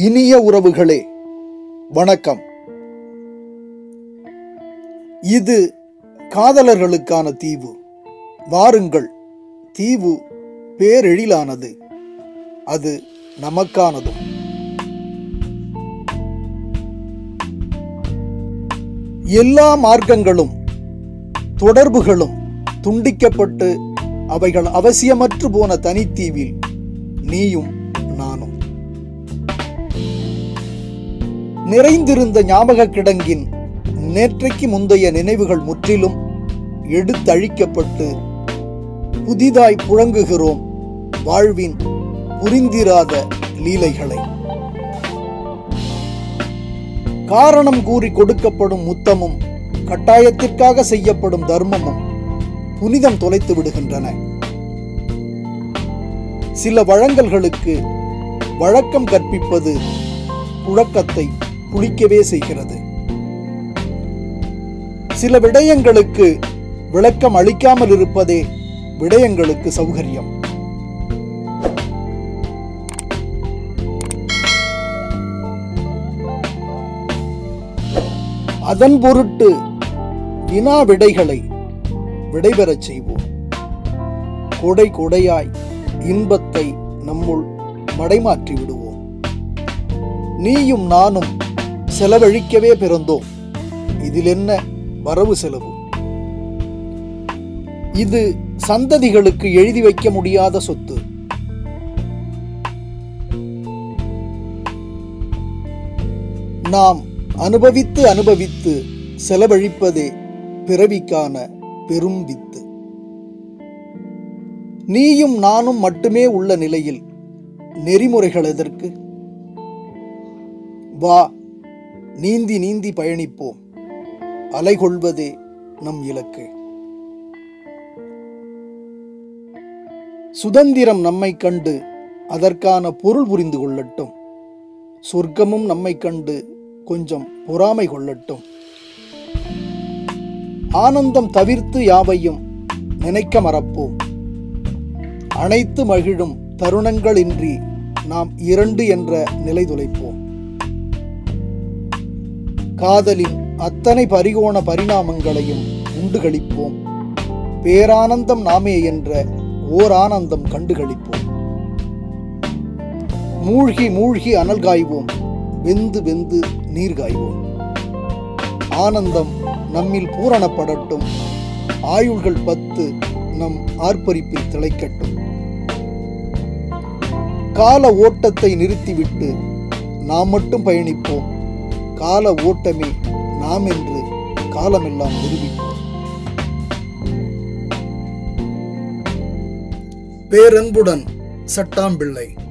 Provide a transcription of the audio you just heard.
இனிய உறவுகளே, வணக்கம். இது காதலர்களுக்கான தீவு. வாருங்கள், தீவு பேரெழிலானது, அது நமக்கானதும். எல்லா மார்க்கங்களும் தொடர்புகளும் துண்டிக்கப்பட்டு அவைகள் அவசியமற்று போன தனித்தீவில் நீயும் நானும். நிறைந்திருந்த ஞாபக கிடங்கின் நேற்றைக்கு முந்தைய நினைவுகள் முற்றிலும் எடுத்தழிக்கப்பட்டு புதிதாய் புழங்குகிறோம் வாழ்வின் புரிந்திராத லீலைகளை. காரணம் கூறி கொடுக்கப்படும் முத்தமும் கட்டாயத்திற்காக செய்யப்படும் தர்மமும் புனிதம் தொலைத்து விடுகின்றன. சில வழங்கல்களுக்கு வழக்கம் கற்பிப்பது புழக்கத்தை புளிக்கவே செய்கிறது. சில விடயங்களுக்கு விளக்கம் அளிக்காமல் இருப்பதே விடயங்களுக்கு சௌகரியம். அதன் பொருட்டு வினா விடைகளை விடைபெறச் செய்வோம். கொடை கொடையாய் இன்பத்தை நம்முள் மடைமாற்றி விடுவோம். நீயும் நானும் செலவழிக்கவே பிறந்தோம். இதில் என்ன வரவு செலவு? இது சந்ததிகளுக்கு எழுதி வைக்க முடியாத சொத்து. நாம் அனுபவித்து அனுபவித்து செலவழிப்பதே பிறவிக்கான பெரும் வித்து. நீயும் நானும் மட்டுமே உள்ள நிலையில் நெறிமுறைகள் எதற்கு? வா, நீந்தி நீந்தி பயணிப்போம். அலைகொள்வதே நம் இலக்கு. சுதந்திரம் நம்மை கண்டு அதற்கான பொருள் புரிந்து கொள்ளட்டும். சொர்க்கமும் நம்மை கண்டு கொஞ்சம் பொறாமை கொள்ளட்டும். ஆனந்தம் தவிர்த்து யாவையும் நினைக்க மறப்போம். அனைத்து மகிழும் தருணங்களின்றி நாம் இரண்டு என்ற நிலை துளைப்போம். காதலின் அத்தனை பரிகோண பரிணாமங்களையும் உண்டுகளிப்போம். பேரானந்தம் நாமே என்ற ஓர் ஆனந்தம் கண்டுகளிப்போம். மூழ்கி மூழ்கி அனல் காய்வோம், வெந்து வெந்து நீர் காய்வோம். ஆனந்தம் நம்மில் பூரணப்படட்டும். ஆயுள்கள் 10 நம் ஆர்ப்பரிப்பில் திளைக்கட்டும். கால ஓட்டத்தை நிறுத்திவிட்டு நாம் மட்டும் பயணிப்போம். கால ஓட்டமே நாம் என்று காலமெல்லாம் நிரூபிப்போம். பேரன்புடன் சட்டாம்பிள்ளை.